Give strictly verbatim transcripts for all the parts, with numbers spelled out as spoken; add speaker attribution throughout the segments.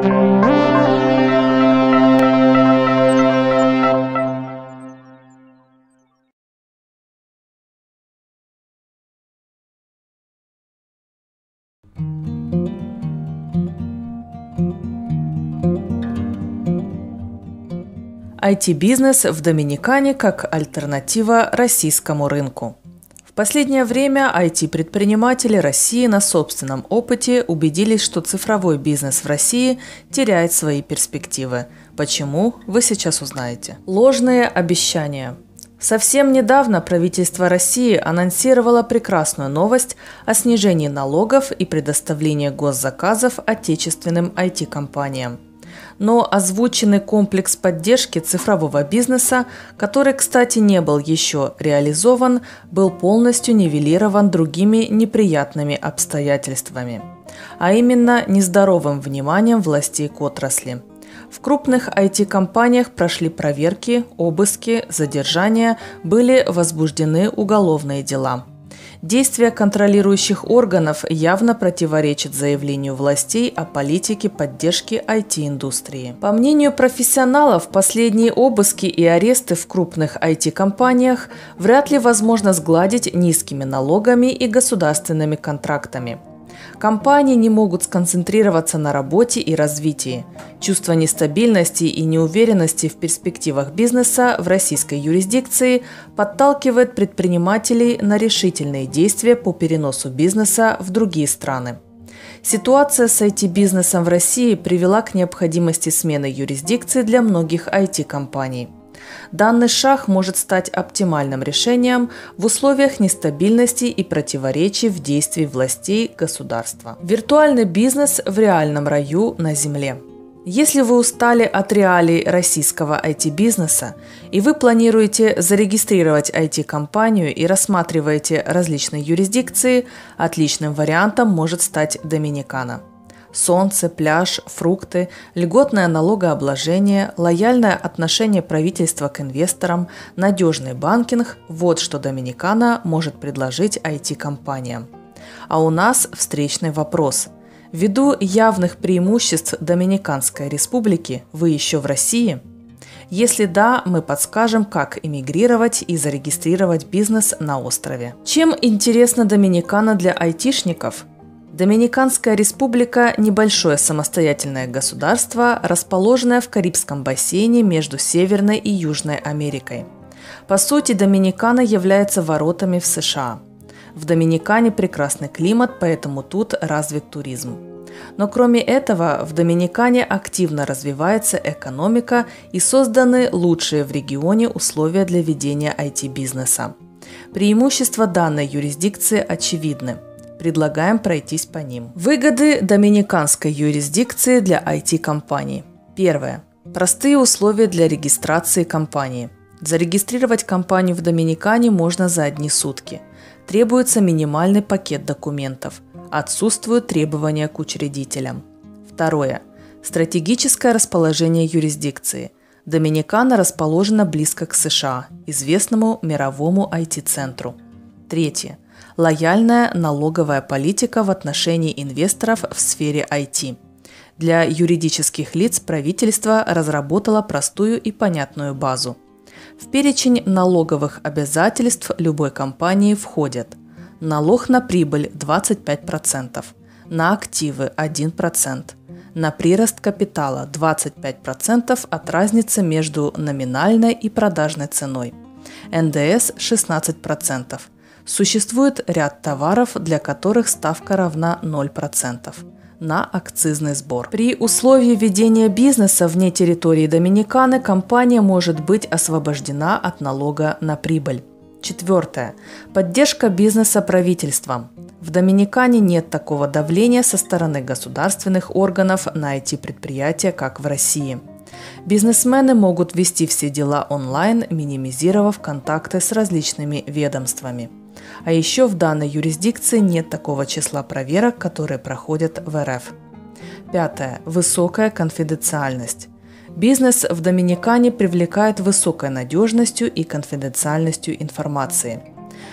Speaker 1: ай ти-бизнес в Доминикане как альтернатива российскому рынку. В последнее время ай ти-предприниматели России на собственном опыте убедились, что цифровой бизнес в России теряет свои перспективы. Почему, вы сейчас узнаете. Ложные обещания. Совсем недавно правительство России анонсировало прекрасную новость о снижении налогов и предоставлении госзаказов отечественным ай ти-компаниям. Но озвученный комплекс поддержки цифрового бизнеса, который, кстати, не был еще реализован, был полностью нивелирован другими неприятными обстоятельствами, а именно нездоровым вниманием властей к отрасли. В крупных ай ти-компаниях прошли проверки, обыски, задержания, были возбуждены уголовные дела. Действия контролирующих органов явно противоречат заявлению властей о политике поддержки ай ти-индустрии. По мнению профессионалов, последние обыски и аресты в крупных ай ти-компаниях вряд ли возможно сгладить низкими налогами и государственными контрактами. Компании не могут сконцентрироваться на работе и развитии. Чувство нестабильности и неуверенности в перспективах бизнеса в российской юрисдикции подталкивает предпринимателей на решительные действия по переносу бизнеса в другие страны. Ситуация с ай ти-бизнесом в России привела к необходимости смены юрисдикции для многих ай ти-компаний. Данный шаг может стать оптимальным решением в условиях нестабильности и противоречий в действии властей государства. Виртуальный бизнес в реальном раю на земле. Если вы устали от реалий российского ай ти-бизнеса и вы планируете зарегистрировать ай ти-компанию и рассматриваете различные юрисдикции, отличным вариантом может стать Доминикана. Солнце, пляж, фрукты, льготное налогообложение, лояльное отношение правительства к инвесторам, надежный банкинг – вот что Доминикана может предложить ай ти-компаниям. А у нас встречный вопрос. Ввиду явных преимуществ Доминиканской республики, вы еще в России? Если да, мы подскажем, как эмигрировать и зарегистрировать бизнес на острове. Чем интересна Доминикана для айтишников? Доминиканская республика – небольшое самостоятельное государство, расположенное в Карибском бассейне между Северной и Южной Америкой. По сути, Доминикана является воротами в США. В Доминикане прекрасный климат, поэтому тут развит туризм. Но кроме этого, в Доминикане активно развивается экономика и созданы лучшие в регионе условия для ведения ай ти-бизнеса. Преимущества данной юрисдикции очевидны. Предлагаем пройтись по ним. Выгоды доминиканской юрисдикции для ай ти-компаний. Первое. Простые условия для регистрации компании. Зарегистрировать компанию в Доминикане можно за одни сутки. Требуется минимальный пакет документов. Отсутствуют требования к учредителям. Второе. Стратегическое расположение юрисдикции. Доминикана расположена близко к США, известному мировому ай ти-центру. Третье. Лояльная налоговая политика в отношении инвесторов в сфере ай ти. Для юридических лиц правительство разработало простую и понятную базу. В перечень налоговых обязательств любой компании входят налог на прибыль двадцать пять процентов, на активы один процент, на прирост капитала двадцать пять процентов от разницы между номинальной и продажной ценой, эн дэ эс шестнадцать процентов. Существует ряд товаров, для которых ставка равна ноль процентов. На акцизный сбор. При условии ведения бизнеса вне территории Доминиканы компания может быть освобождена от налога на прибыль. Четвертое. Поддержка бизнеса правительством. В Доминикане нет такого давления со стороны государственных органов на ай ти-предприятия, как в России. Бизнесмены могут вести все дела онлайн, минимизировав контакты с различными ведомствами. А еще в данной юрисдикции нет такого числа проверок, которые проходят в эр эф. Пятое. Высокая конфиденциальность. Бизнес в Доминикане привлекает высокой надежностью и конфиденциальностью информации.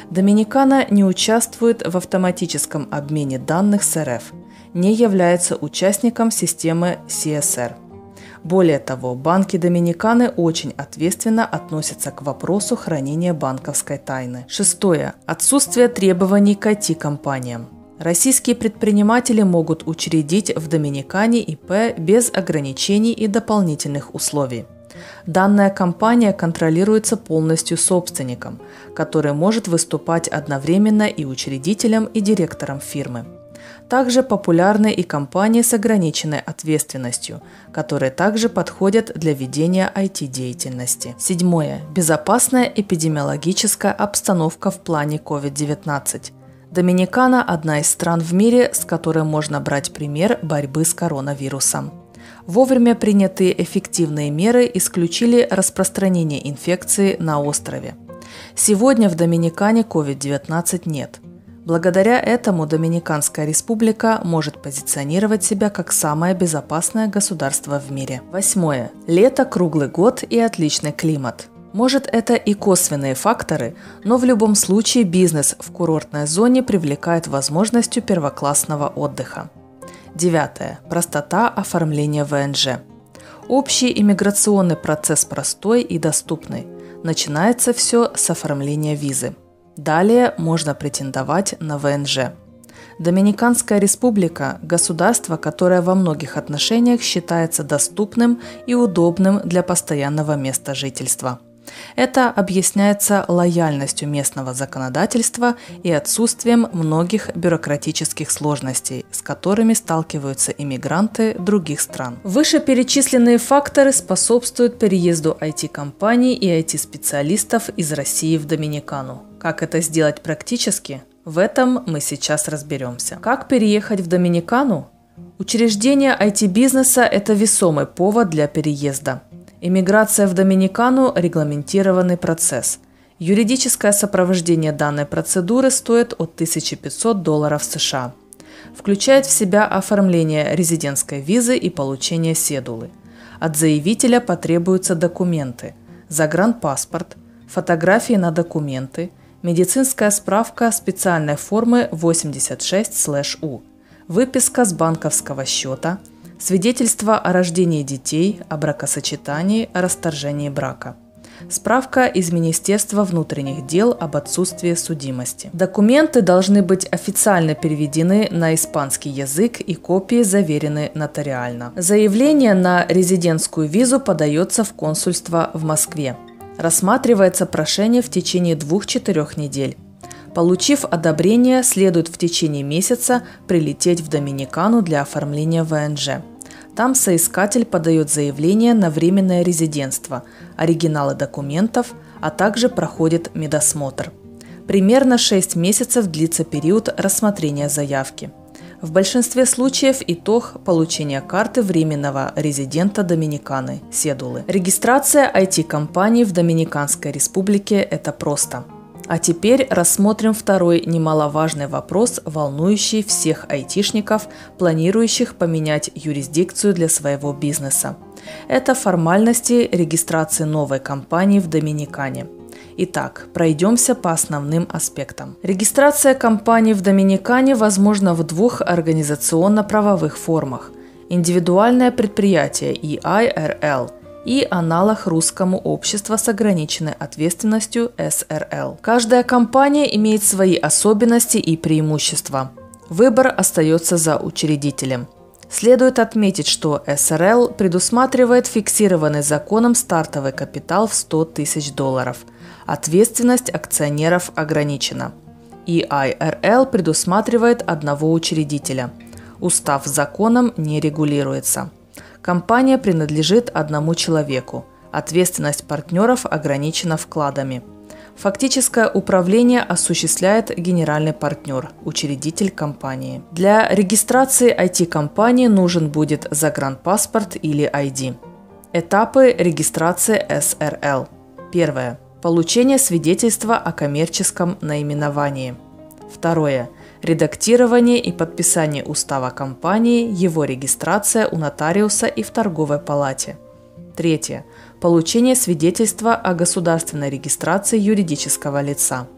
Speaker 1: Доминикана не участвует в автоматическом обмене данных с эр эф, не является участником системы си эс эр. Более того, банки Доминиканы очень ответственно относятся к вопросу хранения банковской тайны. Шестое. Отсутствие требований к ай ти-компаниям. Российские предприниматели могут учредить в Доминикане и пэ без ограничений и дополнительных условий. Данная компания контролируется полностью собственником, который может выступать одновременно и учредителем, и директором фирмы. Также популярны и компании с ограниченной ответственностью, которые также подходят для ведения ай ти-деятельности. Седьмое. Безопасная эпидемиологическая обстановка в плане ковид девятнадцать. Доминикана – одна из стран в мире, с которой можно брать пример борьбы с коронавирусом. Вовремя принятые эффективные меры исключили распространение инфекции на острове. Сегодня в Доминикане ковид девятнадцать нет. Благодаря этому Доминиканская республика может позиционировать себя как самое безопасное государство в мире. Восьмое. Лето, круглый год и отличный климат. Может, это и косвенные факторы, но в любом случае бизнес в курортной зоне привлекает возможностью первоклассного отдыха. Девятое. Простота оформления вэ эн жэ. Общий иммиграционный процесс простой и доступный. Начинается все с оформления визы. Далее можно претендовать на вэ эн жэ. Доминиканская республика – государство, которое во многих отношениях считается доступным и удобным для постоянного места жительства. Это объясняется лояльностью местного законодательства и отсутствием многих бюрократических сложностей, с которыми сталкиваются иммигранты других стран. Вышеперечисленные факторы способствуют переезду ай ти-компаний и ай ти-специалистов из России в Доминикану. Как это сделать практически? В этом мы сейчас разберемся. Как переехать в Доминикану? Учреждение ай ти-бизнеса – это весомый повод для переезда. Иммиграция в Доминикану – регламентированный процесс. Юридическое сопровождение данной процедуры стоит от тысячи пятисот долларов США. Включает в себя оформление резидентской визы и получение седулы. От заявителя потребуются документы: загранпаспорт, фотографии на документы, медицинская справка специальной формы восемьдесят шесть у, выписка с банковского счета, свидетельство о рождении детей, о бракосочетании, о расторжении брака. Справка из Министерства внутренних дел об отсутствии судимости. Документы должны быть официально переведены на испанский язык и копии заверены нотариально. Заявление на резидентскую визу подается в консульство в Москве. Рассматривается прошение в течение двух-четырех недель. Получив одобрение, следует в течение месяца прилететь в Доминикану для оформления вэ эн жэ. Там соискатель подает заявление на временное резидентство, оригиналы документов, а также проходит медосмотр. Примерно шесть месяцев длится период рассмотрения заявки. В большинстве случаев итог – получения карты временного резидента Доминиканы, седулы. Регистрация ай ти-компаний в Доминиканской республике – это просто. А теперь рассмотрим второй немаловажный вопрос, волнующий всех айтишников, планирующих поменять юрисдикцию для своего бизнеса. Это формальности регистрации новой компании в Доминикане. Итак, пройдемся по основным аспектам. Регистрация компании в Доминикане возможна в двух организационно-правовых формах: индивидуальное предприятие и ай эр эл и аналог русскому обществу с ограниченной ответственностью эс эр эл. Каждая компания имеет свои особенности и преимущества. Выбор остается за учредителем. Следует отметить, что эс эр эл предусматривает фиксированный законом стартовый капитал в сто тысяч долларов. Ответственность акционеров ограничена. И ай эр эл предусматривает одного учредителя. Устав законом не регулируется. Компания принадлежит одному человеку. Ответственность партнеров ограничена вкладами. Фактическое управление осуществляет генеральный партнер, учредитель компании. Для регистрации ай ти-компании нужен будет загранпаспорт или ай ди. Этапы регистрации эс эр эл. Первое. Получение свидетельства о коммерческом наименовании. Второе. Редактирование и подписание устава компании, его регистрация у нотариуса и в торговой палате. Третье. Получение свидетельства о государственной регистрации юридического лица.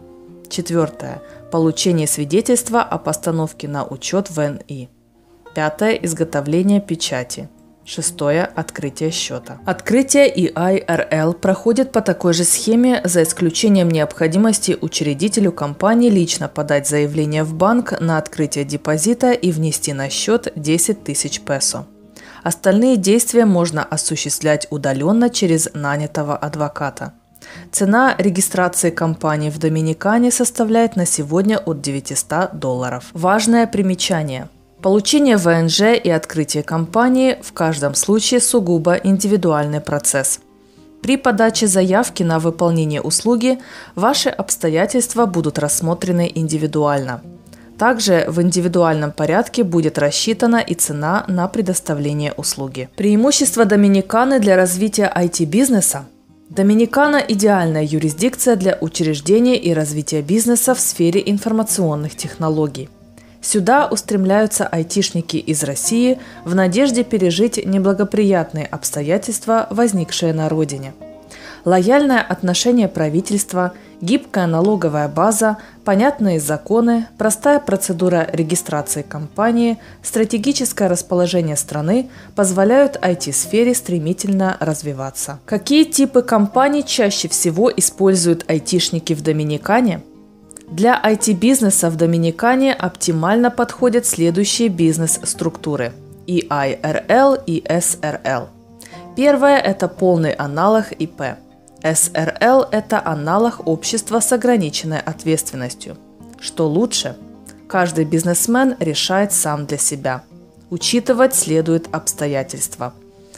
Speaker 1: Четвертое. Получение свидетельства о постановке на учет в эн и. Пятое. Изготовление печати. Шестое. Открытие счета. Открытие и ай эр эл проходит по такой же схеме, за исключением необходимости учредителю компании лично подать заявление в банк на открытие депозита и внести на счет десять тысяч песо. Остальные действия можно осуществлять удаленно через нанятого адвоката. Цена регистрации компании в Доминикане составляет на сегодня от девятисот долларов. Важное примечание. Получение вэ эн жэ и открытие компании в каждом случае сугубо индивидуальный процесс. При подаче заявки на выполнение услуги ваши обстоятельства будут рассмотрены индивидуально. Также в индивидуальном порядке будет рассчитана и цена на предоставление услуги. Преимущества Доминиканы для развития ай ти-бизнеса. Доминикана – идеальная юрисдикция для учреждения и развития бизнеса в сфере информационных технологий. Сюда устремляются айтишники из России в надежде пережить неблагоприятные обстоятельства, возникшие на родине. Лояльное отношение правительства, гибкая налоговая база, понятные законы, простая процедура регистрации компании, стратегическое расположение страны позволяют ай ти-сфере стремительно развиваться. Какие типы компаний чаще всего используют айтишники в Доминикане? Для ай ти-бизнеса в Доминикане оптимально подходят следующие бизнес-структуры – и ай эр эл и эс эр эл. Первое – это полный аналог и пэ. эс эр эл – это аналог общества с ограниченной ответственностью. Что лучше? Каждый бизнесмен решает сам для себя. Учитывать следует обстоятельства.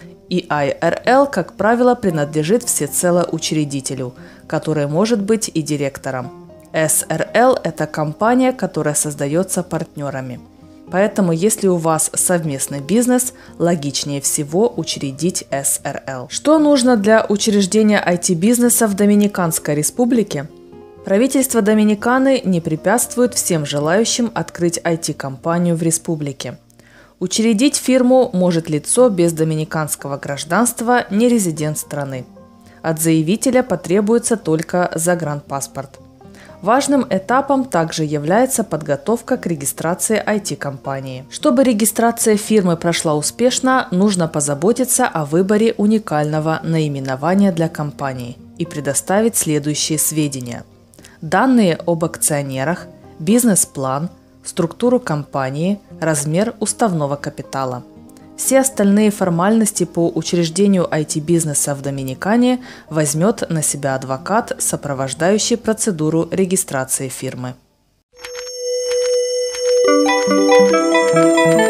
Speaker 1: и ай эр эл, как правило, принадлежит всецело учредителю, который может быть и директором. эс эр эл – это компания, которая создается партнерами. Поэтому, если у вас совместный бизнес, логичнее всего учредить эс эр эл. Что нужно для учреждения ай ти-бизнеса в Доминиканской республике? Правительство Доминиканы не препятствует всем желающим открыть ай ти-компанию в республике. Учредить фирму может лицо без доминиканского гражданства, не резидент страны. От заявителя потребуется только загранпаспорт. Важным этапом также является подготовка к регистрации ай ти-компании. Чтобы регистрация фирмы прошла успешно, нужно позаботиться о выборе уникального наименования для компании и предоставить следующие сведения: данные об акционерах, бизнес-план, структуру компании, размер уставного капитала. Все остальные формальности по учреждению ай ти-бизнеса в Доминикане возьмет на себя адвокат, сопровождающий процедуру регистрации фирмы.